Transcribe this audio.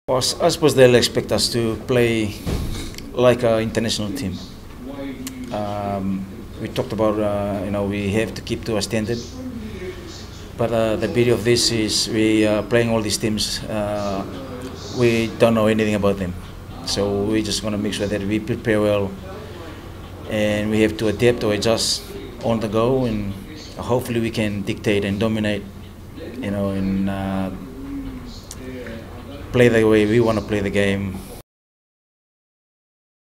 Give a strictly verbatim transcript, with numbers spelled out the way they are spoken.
Well, I suppose they'll expect us to play like an international team. Um, we talked about, uh, you know, we have to keep to a standard. But uh, the beauty of this is we are playing all these teams. Uh, we don't know anything about them, so we just want to make sure that we prepare well, and we have to adapt or adjust on the go, and hopefully we can dictate and dominate, you know, and uh, play the way we want to play the game.